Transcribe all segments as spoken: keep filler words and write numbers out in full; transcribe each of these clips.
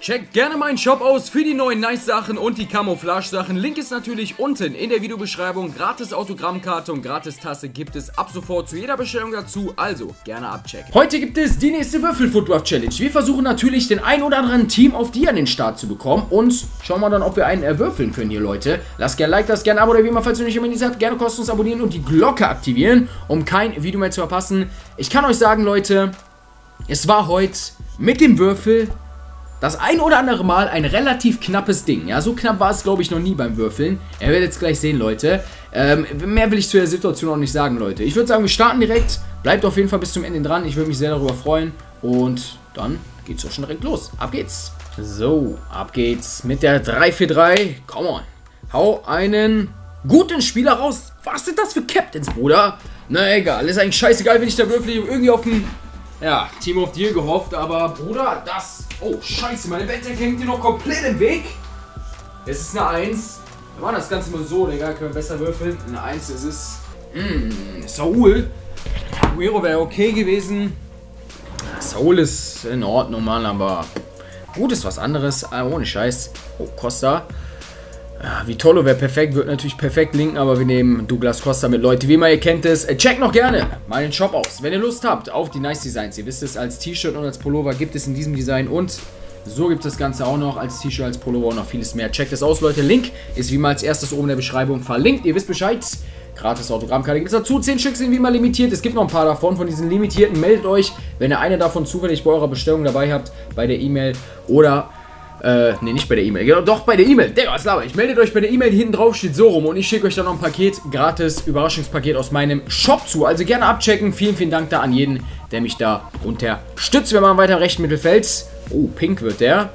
Checkt gerne meinen Shop aus für die neuen Nice-Sachen und die Camouflage-Sachen. Link ist natürlich unten in der Videobeschreibung. Gratis Autogrammkarte und gratis Tasse gibt es ab sofort zu jeder Bestellung dazu. Also gerne abchecken. Heute gibt es die nächste Würfel-Footdraft-Challenge. Wir versuchen natürlich den ein oder anderen Team auf die an den Start zu bekommen. Und schauen wir dann, ob wir einen erwürfeln können hier, Leute. Lasst gerne ein Like, lasst gerne ein Abo oder wie immer, falls ihr nicht immer habt. Gerne kostenlos abonnieren und die Glocke aktivieren, um kein Video mehr zu verpassen. Ich kann euch sagen, Leute, es war heute mit dem Würfel das ein oder andere Mal ein relativ knappes Ding. Ja, so knapp war es, glaube ich, noch nie beim Würfeln. Ihr werdet jetzt gleich sehen, Leute. Ähm, mehr will ich zu der Situation auch nicht sagen, Leute. Ich würde sagen, wir starten direkt. Bleibt auf jeden Fall bis zum Ende dran. Ich würde mich sehr darüber freuen. Und dann geht's auch schon direkt los. Ab geht's. So, ab geht's mit der drei vier drei. Come on. Hau einen guten Spieler raus. Was sind das für Captains, Bruder? Na egal, ist eigentlich scheißegal, wenn ich da würfel. Ich habe irgendwie auf ein ja, Team of the Year gehofft. Aber, Bruder, das... Oh, scheiße, meine Bettdecke hängt hier noch komplett im Weg. Es ist eine eins. Wir machen das Ganze mal so, Digga, können wir besser würfeln. Eine eins ist es. Mmm, Saul. Aguero wäre okay gewesen. Saul ist in Ordnung, Mann, aber gut ist was anderes. Ohne Scheiß. Oh, Costa. Ja, Vitolo wäre perfekt, wird natürlich perfekt linken, aber wir nehmen Douglas Costa mit, Leute. Wie immer, ihr kennt es. Checkt noch gerne meinen Shop aus, wenn ihr Lust habt auf die Nice Designs. Ihr wisst es, als T-Shirt und als Pullover gibt es in diesem Design und so gibt es das Ganze auch noch als T-Shirt, als Pullover und noch vieles mehr. Checkt es aus, Leute. Link ist wie immer als erstes oben in der Beschreibung verlinkt. Ihr wisst Bescheid. Gratis Autogrammkarte gibt es dazu. zehn Stück sind wie immer limitiert. Es gibt noch ein paar davon. Von diesen limitierten meldet euch, wenn ihr eine davon zufällig bei eurer Bestellung dabei habt, bei der E-Mail oder... Äh, ne, nicht bei der E-Mail. Genau, doch bei der E-Mail. Digga, was laber ich? Meldet euch bei der E-Mail, die hinten drauf steht, so rum. Und ich schicke euch dann noch ein Paket, gratis Überraschungspaket aus meinem Shop zu. Also gerne abchecken. Vielen, vielen Dank da an jeden, der mich da unterstützt. Wir machen weiter rechten Mittelfeld. Oh, pink wird der.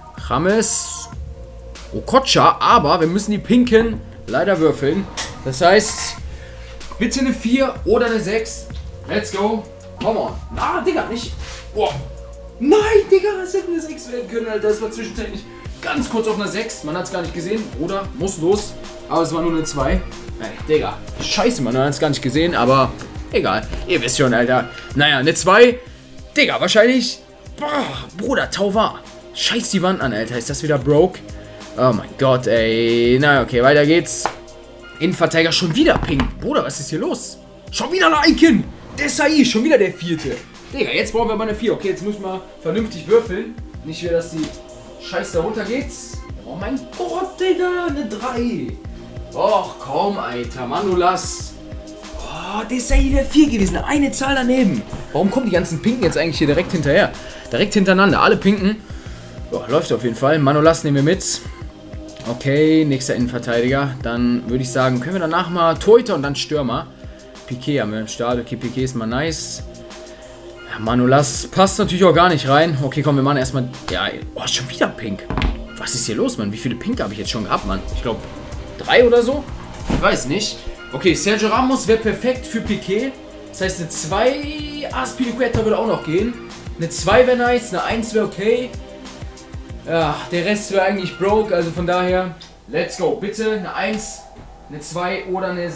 James Okocha. Aber wir müssen die pinken leider würfeln. Das heißt, bitte eine vier oder eine sechs. Let's go. Come on. Na, Digga, nicht. Boah. Nein, Digga, es hätte eine sechs werden können, Alter. Das war zwischenzeitlich ganz kurz auf einer sechs. Man hat es gar nicht gesehen. Oder? Muss los. Aber es war nur eine zwei. Nein, Digga. Scheiße, man hat es gar nicht gesehen, aber egal. Ihr wisst schon, Alter. Naja, eine zwei. Digga, wahrscheinlich. Boah, Bruder, Tauvar. Scheiß die Wand an, Alter. Ist das wieder broke? Oh mein Gott, ey. Na, okay, weiter geht's. Innenverteidiger schon wieder pink. Bruder, was ist hier los? Schon wieder ein Icon. Desai, schon wieder der vierte. Digga, jetzt brauchen wir aber eine vier. Okay, jetzt muss man vernünftig würfeln. Nicht wieder, dass die Scheiße da runter geht. Oh mein Gott, Digga, eine drei. Och, komm, Alter. Manolas. Oh, das ist ja hier der vier gewesen. Eine Zahl daneben. Warum kommen die ganzen Pinken jetzt eigentlich hier direkt hinterher? Direkt hintereinander. Alle Pinken. Oh, läuft auf jeden Fall. Manolas nehmen wir mit. Okay, nächster Innenverteidiger. Dann würde ich sagen, können wir danach mal Torhüter und dann Stürmer. Piqué haben wir im Start. Okay, Piqué ist mal nice. Manolas passt natürlich auch gar nicht rein. Okay, komm, wir machen erstmal... Ja, oh, schon wieder Pink. Was ist hier los, Mann? Wie viele Pink habe ich jetzt schon gehabt, Mann? Ich glaube, drei oder so? Ich weiß nicht. Okay, Sergio Ramos wäre perfekt für Piqué. Das heißt, eine zwei... Aspilicueta würde auch noch gehen. Eine zwei wäre nice, eine eins wäre okay. Ja, der Rest wäre eigentlich broke. Also von daher, let's go. Bitte eine eins, eine zwei oder eine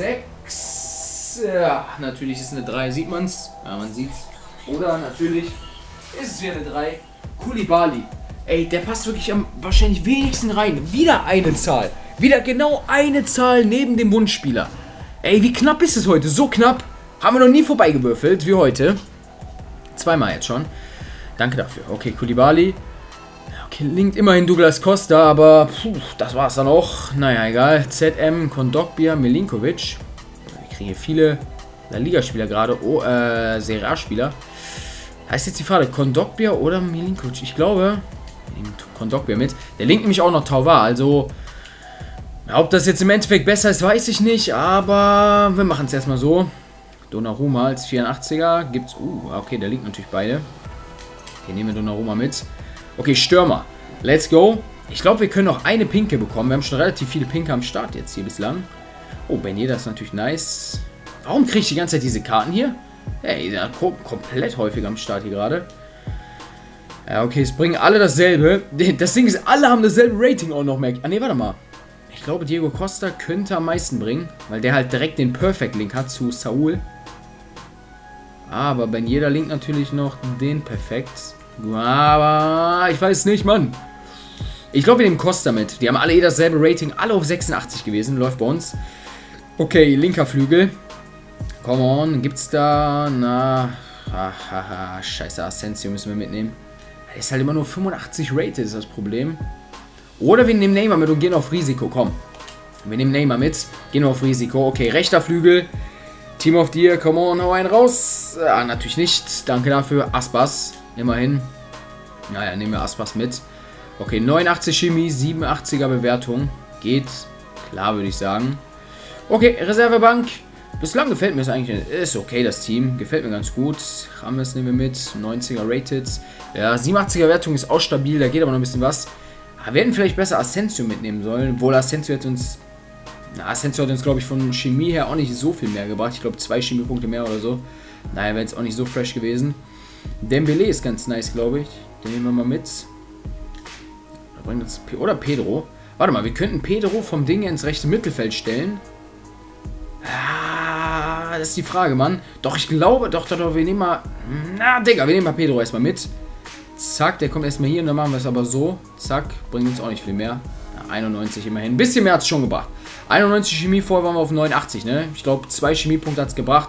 sechs. Ja, natürlich ist eine drei. Sieht man's? Ja, man sieht's. Oder natürlich ist es wieder eine drei. Koulibaly. Ey, der passt wirklich am wahrscheinlich wenigsten rein. Wieder eine Zahl. Wieder genau eine Zahl neben dem Wunschspieler. Ey, wie knapp ist es heute? So knapp. Haben wir noch nie vorbeigewürfelt wie heute. Zweimal jetzt schon. Danke dafür. Okay, Koulibaly. Okay, linkt immerhin Douglas Costa, aber puh, das war's dann auch. Naja, egal. Z M, Kondogbia, Milinkovic. Wir kriegen hier viele La Liga-Spieler gerade. Oh, äh, Serie A-Spieler. Heißt jetzt die Frage, Kondogbia oder Milinkovic? Ich glaube, Kondogbia mit. Der linkt nämlich auch noch Tauvar, also ob das jetzt im Endeffekt besser ist, weiß ich nicht, aber wir machen es erstmal so. Donnarumma als vierundachtziger gibt's, uh, okay, der linkt natürlich beide. Okay, nehmen wir Donnarumma mit. Okay, Stürmer, let's go. Ich glaube, wir können noch eine Pinke bekommen, wir haben schon relativ viele Pinke am Start jetzt hier bislang. Oh, Ben Yedder ist natürlich nice. Warum kriege ich die ganze Zeit diese Karten hier? Ey, ja, kom komplett häufig am Start hier gerade. Ja, okay, es bringen alle dasselbe. Das Ding ist, alle haben dasselbe Rating auch noch mehr. Ah, ne, warte mal. Ich glaube, Diego Costa könnte am meisten bringen, weil der halt direkt den Perfect Link hat zu Saul. Aber Ben Yedder linkt natürlich noch den Perfekt. Aber ich weiß nicht, Mann. Ich glaube, wir nehmen Costa mit. Die haben alle eh dasselbe Rating. Alle auf sechsundachtzig gewesen. Läuft bei uns. Okay, linker Flügel. Come on. Gibt's da... Na... Hahaha. Scheiße, Asensio müssen wir mitnehmen. Der ist halt immer nur fünfundachtzig rated, ist das Problem. Oder wir nehmen Neymar mit und gehen auf Risiko. Komm. Wir nehmen Neymar mit. Gehen auf Risiko. Okay, rechter Flügel. Team of the Year. Come on, hau einen raus. Ah, natürlich nicht. Danke dafür. Aspas. Immerhin. Naja, nehmen wir Aspas mit. Okay, neunundachtzig Chemie, siebenundachtziger Bewertung. Geht klar, würde ich sagen. Okay, Reservebank. Bislang gefällt mir es eigentlich. Ist okay, das Team. Gefällt mir ganz gut. Rames nehmen wir mit. neunziger Rated. Ja, siebenundachtziger Wertung ist auch stabil. Da geht aber noch ein bisschen was. Aber wir hätten vielleicht besser Asensio mitnehmen sollen. Obwohl Asensio hat uns... Na, Asensio hat uns, glaube ich, von Chemie her auch nicht so viel mehr gebracht. Ich glaube, zwei Chemiepunkte mehr oder so. Naja, wäre jetzt auch nicht so fresh gewesen. Dembele ist ganz nice, glaube ich. Den nehmen wir mal mit. Oder Pedro. Warte mal, wir könnten Pedro vom Ding ins rechte Mittelfeld stellen. Ah, das ist die Frage, Mann. Doch, ich glaube, doch, doch, doch, wir nehmen mal... Na, Digga, wir nehmen mal Pedro erstmal mit. Zack, der kommt erstmal hier und dann machen wir es aber so. Zack, bringt uns auch nicht viel mehr. Ja, einundneunzig immerhin. Ein bisschen mehr hat es schon gebracht. einundneunzig Chemie, vorher waren wir auf neunundachtzig, ne? Ich glaube, zwei Chemiepunkte hat es gebracht.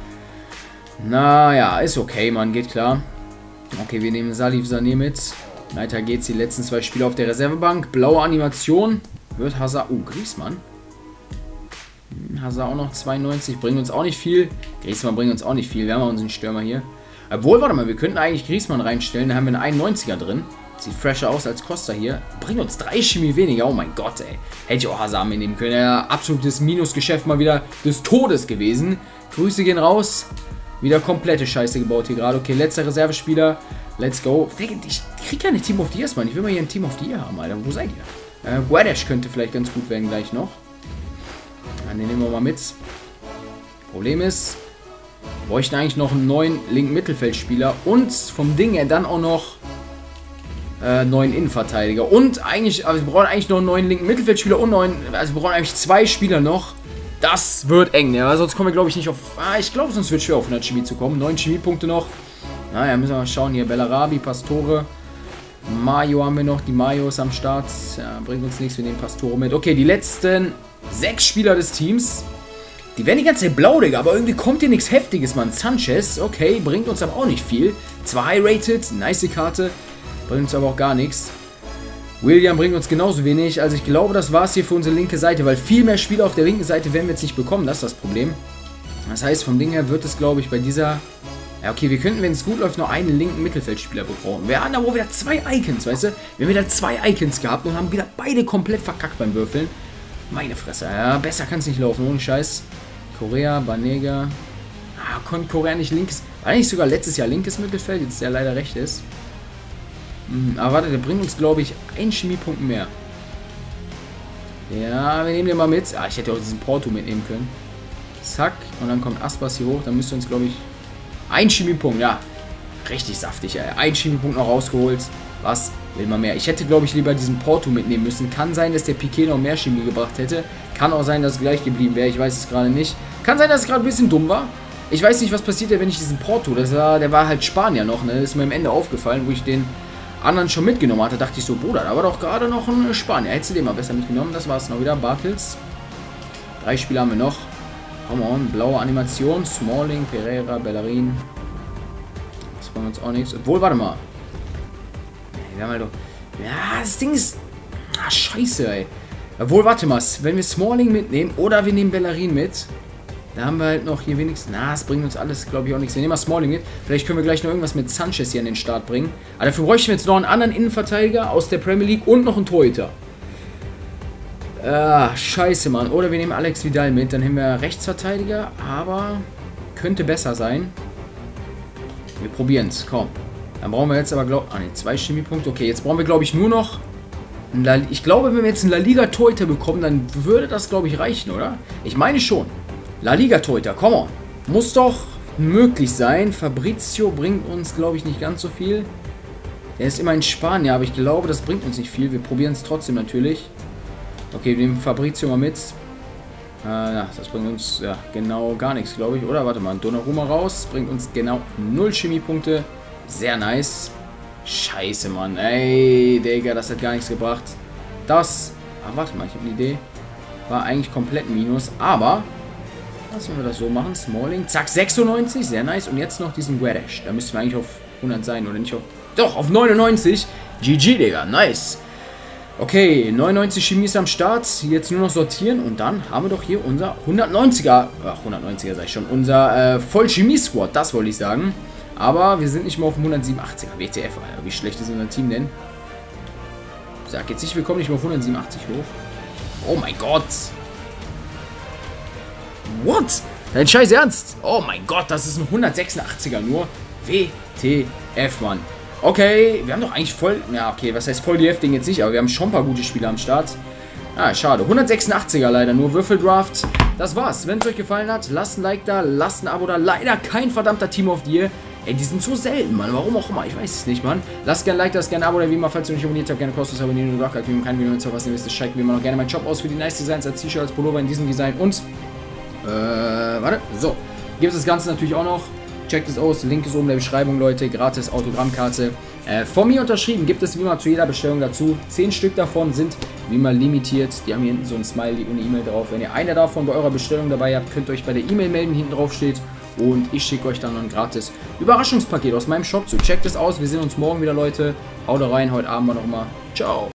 Naja, ist okay, Mann, geht klar. Okay, wir nehmen Salif Sané mit. Weiter geht's, die letzten zwei Spieler auf der Reservebank. Blaue Animation. Wird Hazard... Oh, Griezmann. Hazard auch noch zweiundneunzig. Bringt uns auch nicht viel. Griezmann bringt uns auch nicht viel. Wir haben ja unseren Stürmer hier. Obwohl, warte mal, wir könnten eigentlich Griezmann reinstellen. Da haben wir einen einundneunziger drin. Sieht fresher aus als Costa hier. Bringt uns drei Chemie weniger. Oh mein Gott, ey. Hätte ich auch Hazard mitnehmen können. Ja, absolutes Minusgeschäft mal wieder des Todes gewesen. Grüße gehen raus. Wieder komplette Scheiße gebaut hier gerade. Okay, letzter Reservespieler. Let's go. Ich krieg keine Team of the Year, Mann. Ich will mal hier ein Team of the Year haben, Alter. Wo seid ihr? Äh, Guedes könnte vielleicht ganz gut werden gleich noch. Ja, den nehmen wir mal mit. Problem ist, wir bräuchten eigentlich noch einen neuen linken Mittelfeldspieler. Und vom Ding her dann auch noch äh, neuen Innenverteidiger. Und eigentlich, also wir brauchen eigentlich noch einen neuen linken Mittelfeldspieler und neuen, also wir brauchen eigentlich zwei Spieler noch. Das wird eng, ja, weil sonst kommen wir, glaube ich, nicht auf... Ah, ich glaube, sonst wird es schwer, auf hundert Chemie zu kommen. neun Chemiepunkte noch. Naja, müssen wir mal schauen. Hier Bellarabi, Pastore. Mayo haben wir noch. Die Mayo ist am Start. Ja, bringt uns nichts. Wir nehmen Pastore mit. Okay, die letzten sechs Spieler des Teams. Die werden die ganze Zeit blau, Digga. Aber irgendwie kommt hier nichts Heftiges, Mann. Sanchez, okay, bringt uns aber auch nicht viel. Zwar high-rated, nice Karte. Bringt uns aber auch gar nichts. William bringt uns genauso wenig. Also ich glaube, das war es hier für unsere linke Seite. Weil viel mehr Spieler auf der linken Seite werden wir jetzt nicht bekommen. Das ist das Problem. Das heißt, vom Ding her wird es, glaube ich, bei dieser... Ja, okay, wir könnten, wenn es gut läuft, noch einen linken Mittelfeldspieler bekommen. Wir haben aber wieder zwei Icons, weißt du? Wir haben wieder zwei Icons gehabt und haben wieder beide komplett verkackt beim Würfeln. Meine Fresse, ja, besser kann es nicht laufen, ohne Scheiß. Korea, Banega. Ah, konnte Korea nicht linkes... War nicht sogar letztes Jahr linkes Mittelfeld, jetzt der leider recht ist. Hm, aber warte, der bringt uns, glaube ich, einen Chemiepunkt mehr. Ja, wir nehmen den mal mit. Ah, ich hätte auch diesen Porto mitnehmen können. Zack, und dann kommt Aspas hier hoch. Dann müsste uns, glaube ich... Ein Chemiepunkt, ja. Richtig saftig, ey. Ein Chemiepunkt noch rausgeholt. Was will man mehr? Ich hätte, glaube ich, lieber diesen Porto mitnehmen müssen. Kann sein, dass der Piqué noch mehr Chemie gebracht hätte. Kann auch sein, dass es gleich geblieben wäre. Ich weiß es gerade nicht. Kann sein, dass es gerade ein bisschen dumm war. Ich weiß nicht, was passiert wäre, wenn ich diesen Porto... Das war, der war halt Spanier noch, ne? Das ist mir am Ende aufgefallen, wo ich den anderen schon mitgenommen hatte. Dachte ich so, Bruder, da war doch gerade noch ein Spanier. Hättest du den mal besser mitgenommen. Das war es noch wieder. Bartels. Drei Spieler haben wir noch. Come on, blaue Animation, Smalling, Pereira, Bellerin. Das wollen wir uns auch nichts. Obwohl, warte mal. Wir haben halt doch... Ja, das Ding ist... Ah, scheiße, ey. Obwohl, warte mal. Wenn wir Smalling mitnehmen oder wir nehmen Bellerin mit, da haben wir halt noch hier wenigstens... Na, das bringt uns alles, glaube ich, auch nichts. Wir nehmen mal Smalling mit. Vielleicht können wir gleich noch irgendwas mit Sanchez hier an den Start bringen. Aber dafür bräuchten wir jetzt noch einen anderen Innenverteidiger aus der Premier League und noch einen Torhüter. Ah, scheiße, Mann. Oder wir nehmen Alex Vidal mit. Dann haben wir Rechtsverteidiger. Aber könnte besser sein. Wir probieren es. Komm. Dann brauchen wir jetzt aber, glaube ich... Ah, ne, zwei Chemiepunkte. Okay, jetzt brauchen wir, glaube ich, nur noch... La ich glaube, wenn wir jetzt einen La Liga Torhüter bekommen, dann würde das, glaube ich, reichen, oder? Ich meine schon. La Liga Torhüter, come on. Muss doch möglich sein. Fabrizio bringt uns, glaube ich, nicht ganz so viel. Der ist immer in Spanien, aber ich glaube, das bringt uns nicht viel. Wir probieren es trotzdem natürlich. Okay, wir nehmen Fabrizio mal mit. Äh, ja, das bringt uns ja genau gar nichts, glaube ich. Oder warte mal, Donnarumma raus. Bringt uns genau null Chemiepunkte. Sehr nice. Scheiße, Mann. Ey, Digga, das hat gar nichts gebracht. Das, ah, warte mal, ich habe eine Idee. War eigentlich komplett Minus, aber lassen wir das so machen. Smalling, zack, sechsundneunzig, sehr nice. Und jetzt noch diesen Guedes. Da müssten wir eigentlich auf hundert sein, oder nicht auf... Doch, auf neunundneunzig. G G, Digga, nice. Okay, neunundneunzig Chemie ist am Start. Jetzt nur noch sortieren und dann haben wir doch hier unser hundertneunziger, ach, hundertneunziger sag ich schon, unser äh, Voll-Chemie-Squad, das wollte ich sagen. Aber wir sind nicht mal auf dem hundertsiebenundachtziger. W T F, Alter. Wie schlecht ist unser Team denn? Sag jetzt nicht, wir kommen nicht mal auf hundertsiebenundachtzig hoch. Oh mein Gott. What? Dein Scheiß Ernst? Oh mein Gott, das ist ein hundertsechsundachtziger nur. W T F, Mann. Okay, wir haben doch eigentlich voll... Ja, okay, was heißt voll die F-Ding jetzt nicht, aber wir haben schon ein paar gute Spieler am Start. Ah, schade. hundertsechsundachtziger leider nur. Würfeldraft. Das war's. Wenn es euch gefallen hat, lasst ein Like da, lasst ein Abo da. Leider kein verdammter Team of the Year. Ey, die sind so selten, Mann. Warum auch immer. Ich weiß es nicht, Mann. Lasst gerne ein Like da, lasst gerne ein Abo da. Wie immer, falls ihr noch nicht abonniert habt, gerne kostenlos abonnieren und Glocke aktivieren. Kein Video mehr zu verpassen. Ihr wisst, es steigt wie immer noch gerne meinen Shop aus für die nice Designs als T-Shirt, als Pullover in diesem Design und... Äh, warte. So. Gibt es das Ganze natürlich auch noch. Checkt es aus. Link ist oben in der Beschreibung, Leute. Gratis Autogrammkarte. Äh, von mir unterschrieben. Gibt es wie immer zu jeder Bestellung dazu. Zehn Stück davon sind wie immer limitiert. Die haben hier hinten so ein Smiley und eine E-Mail drauf. Wenn ihr eine davon bei eurer Bestellung dabei habt, könnt ihr euch bei der E-Mail melden, die hinten drauf steht. Und ich schicke euch dann ein gratis Überraschungspaket aus meinem Shop zu. Checkt es aus. Wir sehen uns morgen wieder, Leute. Haut rein. Heute Abend war noch mal. Ciao.